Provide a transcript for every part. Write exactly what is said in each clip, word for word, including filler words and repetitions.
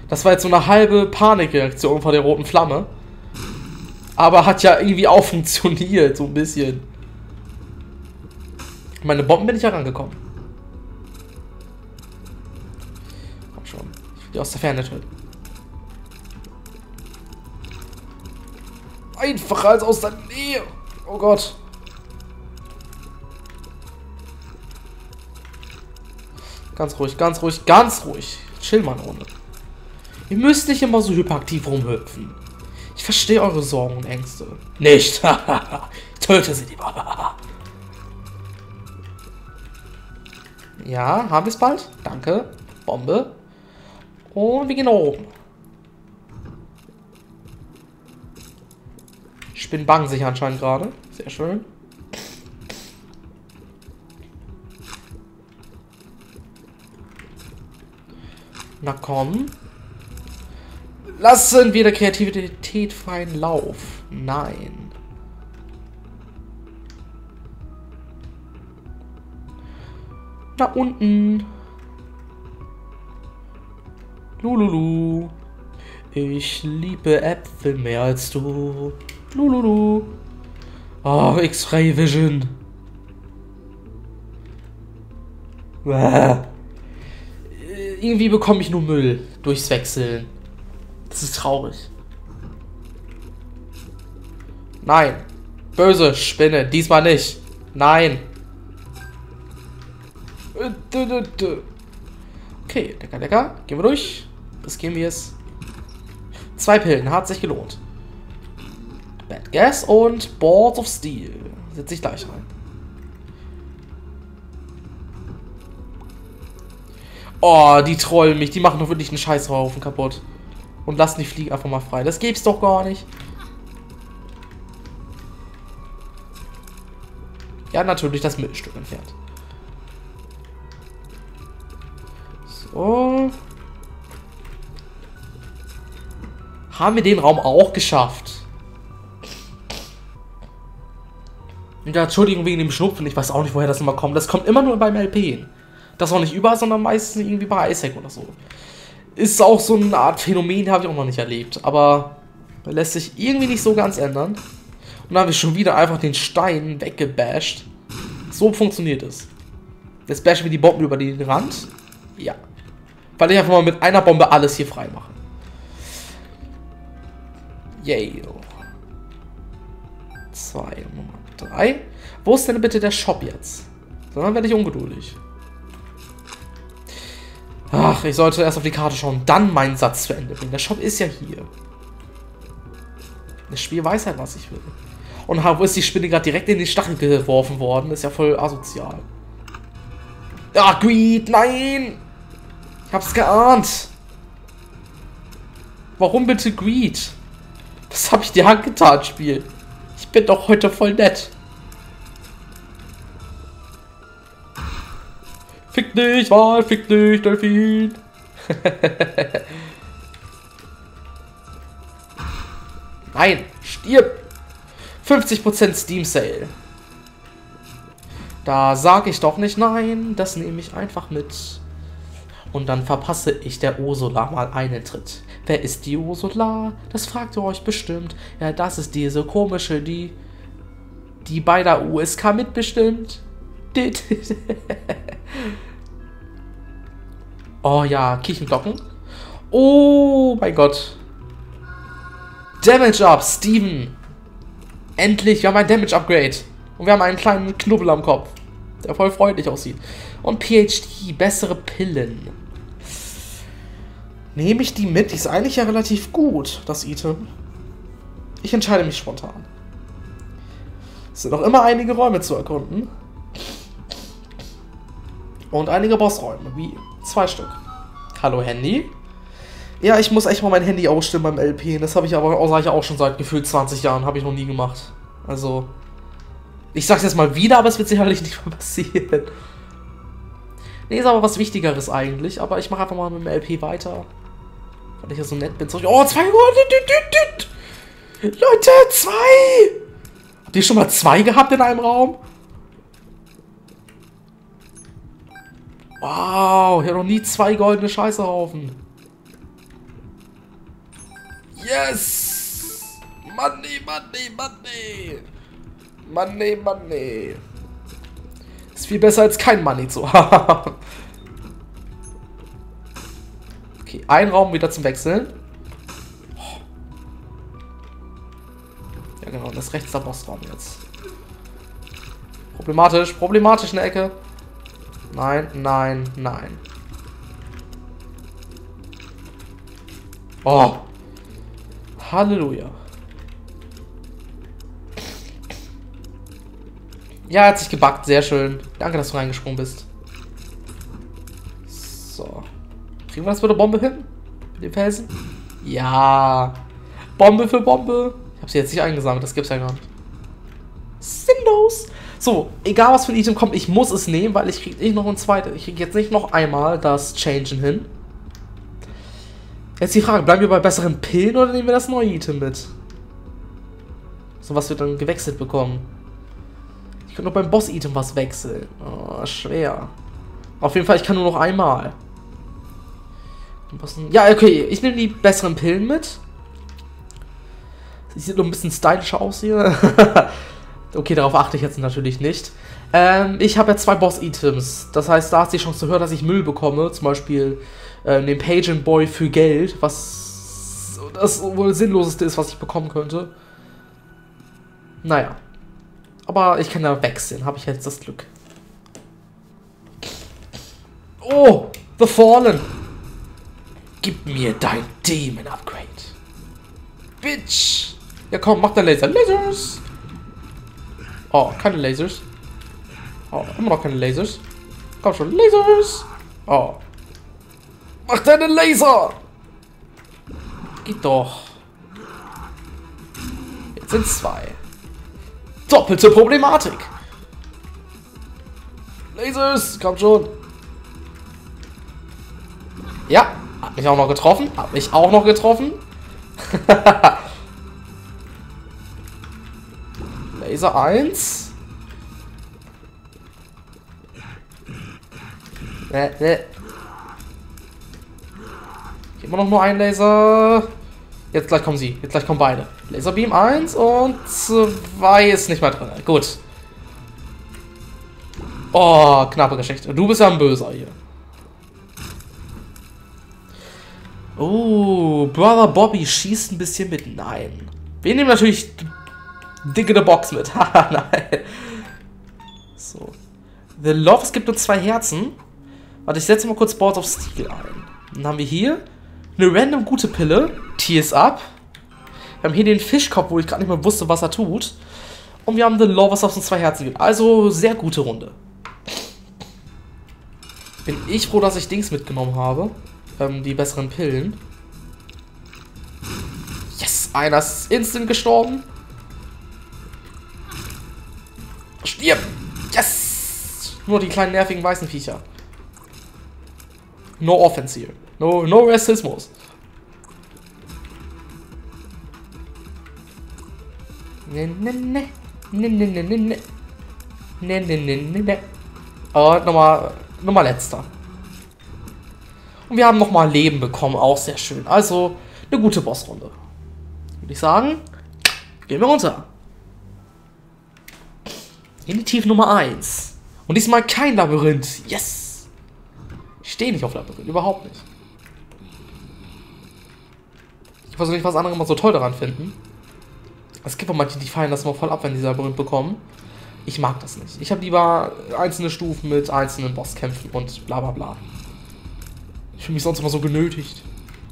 Das war jetzt so eine halbe Panikreaktion vor der roten Flamme. Aber hat ja irgendwie auch funktioniert, so ein bisschen. Meine Bomben bin ich ja rangekommen. Komm schon. Ich will die aus der Ferne töten. Einfacher als aus der Nähe. Oh Gott. Ganz ruhig, ganz ruhig, ganz ruhig. Chill mal eine Runde. Ihr müsst nicht immer so hyperaktiv rumhüpfen. Ich verstehe eure Sorgen und Ängste. Nicht. Töte sie lieber. Ja, haben wir es bald? Danke. Bombe. Und wir gehen nach oben. Spinnen bangen sich anscheinend gerade. Sehr schön. Na komm. Lassen wir der Kreativität freien Lauf. Nein. Da unten. Lululu. Ich liebe Äpfel mehr als du. Lululu. Oh, X-Ray Vision. Bäh. Irgendwie bekomme ich nur Müll durchs Wechseln. Das ist traurig. Nein. Böse Spinne. Diesmal nicht. Nein. Okay, lecker, lecker. Gehen wir durch. Riskieren wir es. Zwei Pillen. Hat sich gelohnt. Bad Gas und Balls of Steel. Setze ich gleich rein. Oh, die trollen mich. Die machen doch wirklich einen Scheißhaufen kaputt. Und lassen die Fliegen einfach mal frei. Das gibt's doch gar nicht. Ja, natürlich das Mittelstück entfernt. So. Haben wir den Raum auch geschafft. Und ja, Entschuldigung wegen dem Schnupfen. Ich weiß auch nicht, woher das immer kommt. Das kommt immer nur beim L P. Das auch nicht überall, sondern meistens irgendwie bei Isaac oder so. Ist auch so eine Art Phänomen, habe ich auch noch nicht erlebt. Aber lässt sich irgendwie nicht so ganz ändern. Und dann haben wir schon wieder einfach den Stein weggebasht. So funktioniert es. Jetzt bashen wir die Bomben über den Rand. Ja. Weil ich einfach mal mit einer Bombe alles hier frei mache. Yay. Zwei, Nummer drei. Wo ist denn bitte der Shop jetzt? Sondern werde ich ungeduldig. Ach, ich sollte erst auf die Karte schauen, dann meinen Satz zu Ende bringen. Der Shop ist ja hier. Das Spiel weiß halt, was ich will. Und wo ist die Spinne gerade direkt in den Stachel geworfen worden? Ist ja voll asozial. Ah, Greed, nein! Ich hab's geahnt. Warum bitte Greed? Das hab ich dir angetan, Spiel. Ich bin doch heute voll nett. Fick dich, Wal, fick dich, Delfin. Nein, stirb. fünfzig Prozent Steam Sale. Da sage ich doch nicht nein, das nehme ich einfach mit. Und dann verpasse ich der Ursula mal einen Tritt. Wer ist die Ursula? Das fragt ihr euch bestimmt. Ja, das ist diese komische, die, die bei der U S K mitbestimmt. Oh ja, Kirchenglocken. Oh mein Gott. Damage Up, Steven. Endlich, wir haben ein Damage Upgrade. Und wir haben einen kleinen Knubbel am Kopf, der voll freundlich aussieht. Und P H D, bessere Pillen. Nehme ich die mit? Die ist eigentlich ja relativ gut, das Item. Ich entscheide mich spontan. Es sind noch immer einige Räume zu erkunden. Und einige Bossräume, wie zwei Stück. Hallo Handy. Ja, ich muss echt mal mein Handy ausstimmen beim L P. Das habe ich aber auch, auch schon seit gefühlt zwanzig Jahren. Habe ich noch nie gemacht. Also, ich sag's jetzt mal wieder, aber es wird sicherlich nicht mehr passieren. Nee, ist aber was Wichtigeres eigentlich. Aber ich mache einfach mal mit dem L P weiter. Weil ich ja so nett bin. Oh, zwei Leute, zwei! Habt ihr schon mal zwei gehabt in einem Raum? Wow, ich habe noch nie zwei goldene Scheißehaufen. Yes! Money, money, money! Money, money! Ist viel besser als kein Money zu haben. Okay, ein Raum wieder zum Wechseln. Ja genau, das ist rechts der Bossraum jetzt. Problematisch, problematisch in der Ecke. Nein, nein, nein. Oh. Halleluja. Ja, er hat sich gebackt, sehr schön. Danke, dass du reingesprungen bist. So. Kriegen wir das mit der Bombe hin? Mit dem Felsen? Ja. Bombe für Bombe. Ich habe sie jetzt nicht eingesammelt, das gibt's ja gar nicht. Sinnlos. So, egal was für ein Item kommt, ich muss es nehmen, weil ich krieg nicht noch ein zweites. Ich krieg jetzt nicht noch einmal das Changen hin. Jetzt die Frage, bleiben wir bei besseren Pillen oder nehmen wir das neue Item mit? So, was wir dann gewechselt bekommen. Ich kann nur beim Boss-Item was wechseln. Oh, schwer. Auf jeden Fall, ich kann nur noch einmal. Ja, okay, ich nehme die besseren Pillen mit. Sie sieht nur ein bisschen stylischer aus hier. Okay, darauf achte ich jetzt natürlich nicht. Ähm, ich habe ja zwei Boss-Items. Das heißt, da ist die Chance zu hören, dass ich Müll bekomme. Zum Beispiel äh, den Pageant Boy für Geld. Was das wohl das Sinnloseste ist, was ich bekommen könnte. Naja. Aber ich kann ja wechseln. Habe ich jetzt das Glück. Oh, The Fallen. Gib mir dein Demon-Upgrade. Bitch. Ja komm, mach dein Laser. Lasers. Oh, keine Lasers. Oh, immer noch keine Lasers. Komm schon, Lasers. Oh. Mach deine Laser. Geht doch. Jetzt sind zwei. Doppelte Problematik. Lasers, komm schon. Ja, hat mich auch noch getroffen. Hat mich auch noch getroffen. Laser eins. Äh, äh. Immer noch nur ein Laser. Jetzt gleich kommen sie. Jetzt gleich kommen beide. Laserbeam eins und zwei ist nicht mehr drin. Gut. Oh, knappe Geschichte. Du bist ja ein Böser hier. Oh, Brother Bobby schießt ein bisschen mit. Nein. Wir nehmen natürlich dicke the Box mit. Haha, nein. So. The Love, es gibt nur zwei Herzen. Warte, ich setze mal kurz Balls of Steel ein. Dann haben wir hier eine random gute Pille. Tears Up. Wir haben hier den Fischkopf, wo ich gerade nicht mehr wusste, was er tut. Und wir haben The Love, was auf uns zwei Herzen gibt. Also, sehr gute Runde. Bin ich froh, dass ich Dings mitgenommen habe. Ähm, die besseren Pillen. Yes, einer ist instant gestorben. Stirb! Yes! Nur die kleinen nervigen weißen Viecher. No offense hier. No, no Rassismus. Ne, ne, ne. Ne, ne, ne, ne, ne. Ne, ne, ne, ne, ne. Und nochmal, nochmal letzter. Und wir haben nochmal Leben bekommen, auch sehr schön. Also, eine gute Bossrunde. Würde ich sagen, gehen wir runter. In die Tief Nummer eins. Und diesmal kein Labyrinth. Yes! Ich stehe nicht auf Labyrinth, überhaupt nicht. Ich weiß nicht, was andere immer so toll daran finden. Es gibt auch manche, die feiern das mal voll ab, wenn die Labyrinth bekommen. Ich mag das nicht. Ich habe lieber einzelne Stufen mit einzelnen Bosskämpfen und bla bla bla. Ich fühle mich sonst immer so genötigt.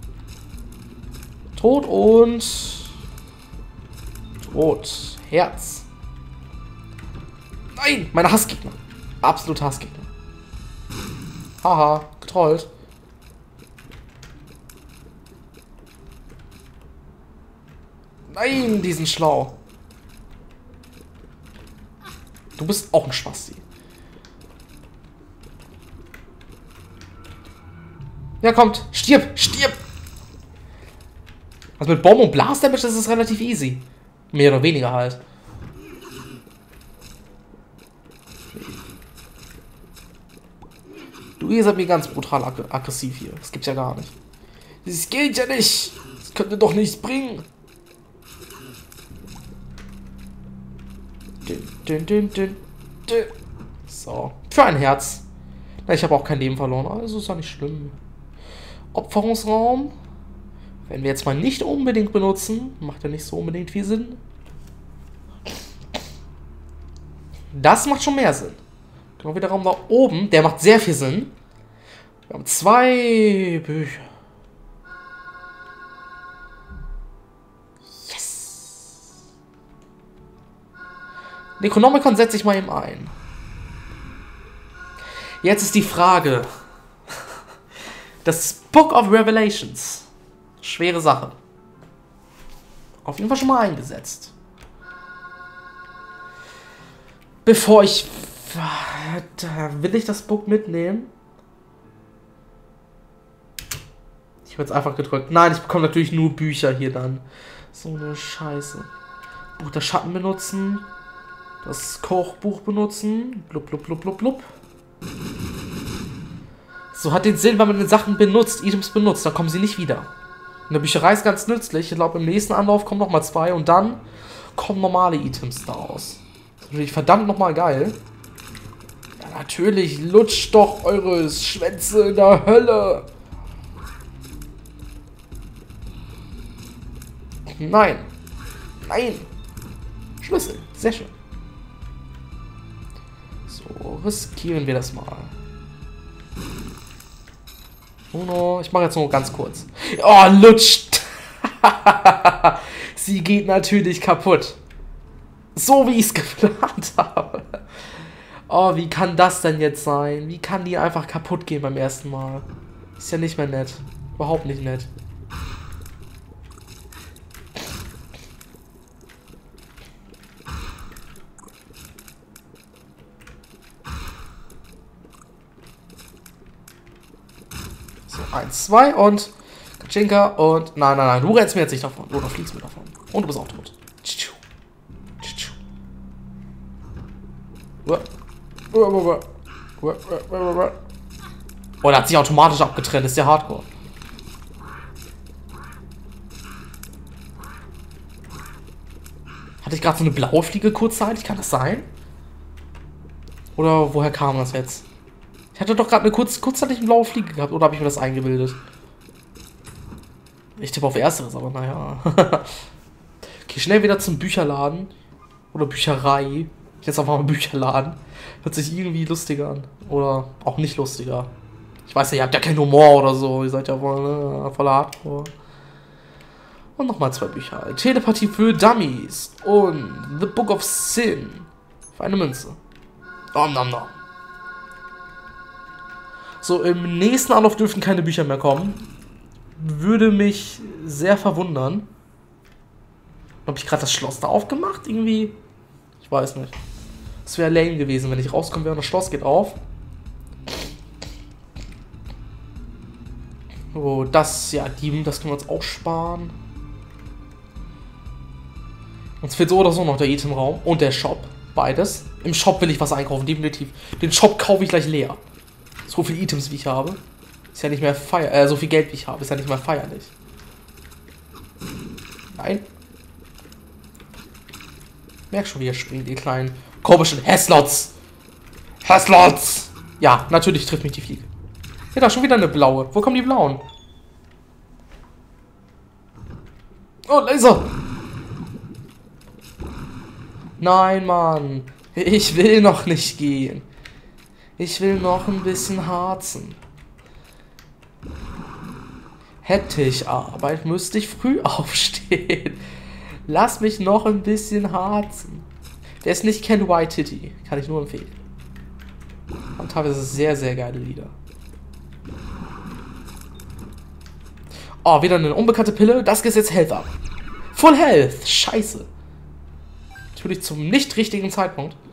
Tod und... Tod. Herz. Nein, meine Hassgegner. Absolute Hassgegner. Haha, getrollt. Nein, die sind schlau. Du bist auch ein Spasti. Ja, kommt. Stirb, stirb. Also mit Bomb und Blast Damage ist es relativ easy. Mehr oder weniger halt. Du, ihr seid mir ganz brutal ag aggressiv hier. Das gibt's ja gar nicht. Das geht ja nicht. Das könnte doch nichts bringen. Dün, dün, dün, dün, dün. So. Für ein Herz. Na, ich habe auch kein Leben verloren. Also ist ja nicht schlimm. Opferungsraum. Wenn wir jetzt mal nicht unbedingt benutzen. Macht ja nicht so unbedingt viel Sinn. Das macht schon mehr Sinn. Genau wie der Raum da oben. Der macht sehr viel Sinn. Wir haben zwei Bücher. Yes. Necronomicon setze ich mal eben ein. Jetzt ist die Frage. Das Book of Revelations. Schwere Sache. Auf jeden Fall schon mal eingesetzt. Bevor ich... Will ich das Book mitnehmen? Ich habe jetzt einfach gedrückt. Nein, ich bekomme natürlich nur Bücher hier dann. So eine Scheiße. Buch der Schatten benutzen. Das Kochbuch benutzen. Blub, blub, blub, blub, blub. So hat den Sinn, wenn man den Sachen benutzt, Items benutzt, dann kommen sie nicht wieder. In der Bücherei ist ganz nützlich. Ich glaube, im nächsten Anlauf kommen nochmal zwei und dann kommen normale Items daraus. Das ist natürlich verdammt nochmal geil. Ja, natürlich, lutscht doch eure Schwänze in der Hölle. Nein. Nein. Schlüssel. Sehr schön. So, riskieren wir das mal. Uno, ich mache jetzt nur ganz kurz. Oh, lutscht. Sie geht natürlich kaputt. So wie ich es geplant habe. Oh, wie kann das denn jetzt sein? Wie kann die einfach kaputt gehen beim ersten Mal? Ist ja nicht mehr nett. Überhaupt nicht nett. Eins, zwei und Kaczynka und... Nein, nein, nein, du rennst mir jetzt nicht davon. Oder fliegst mir davon. Und du bist auch tot. Oh, der hat sich automatisch abgetrennt. Ist ja hardcore. Hatte ich gerade so eine blaue Fliege kurzzeitig? Kann das sein? Oder woher kam das jetzt? Ich hatte doch gerade eine kurz, kurzzeitig blaue Fliege gehabt, oder habe ich mir das eingebildet? Ich tippe auf Ersteres, aber naja. Okay, schnell wieder zum Bücherladen. Oder Bücherei. Jetzt einfach mal Bücherladen. Hört sich irgendwie lustiger an. Oder auch nicht lustiger. Ich weiß ja, ihr habt ja keinen Humor oder so. Ihr seid ja voll, ne, voller Hardcore. Und nochmal zwei Bücher. Telepathie für Dummies. Und The Book of Sin. Für eine Münze. Nom nom nom. So, im nächsten Anlauf dürften keine Bücher mehr kommen. Würde mich sehr verwundern. Habe ich gerade das Schloss da aufgemacht? Irgendwie? Ich weiß nicht. Es wäre lame gewesen, wenn ich rauskomme wäre und das Schloss geht auf. Oh, das, ja, die, das können wir uns auch sparen. Uns fehlt so oder so noch der Itemraum und der Shop. Beides. Im Shop will ich was einkaufen, definitiv. Den Shop kaufe ich gleich leer. So viele Items wie ich habe. Ist ja nicht mehr feier. Äh, so viel Geld wie ich habe. Ist ja nicht mehr feierlich. Nein. Merk schon, wie er springt, die kleinen komischen Häslots. Häslots! Ja, natürlich trifft mich die Fliege. Ja, da schon wieder eine blaue. Wo kommen die blauen? Oh, Laser! Nein, Mann. Ich will noch nicht gehen. Ich will noch ein bisschen harzen. Hätte ich Arbeit, müsste ich früh aufstehen. Lass mich noch ein bisschen harzen. Der ist nicht Ken Waititi. Kann ich nur empfehlen. Und teilweise sehr, sehr geile Lieder. Oh, wieder eine unbekannte Pille. Das geht jetzt Health ab. Full Health. Scheiße. Natürlich zum nicht richtigen Zeitpunkt.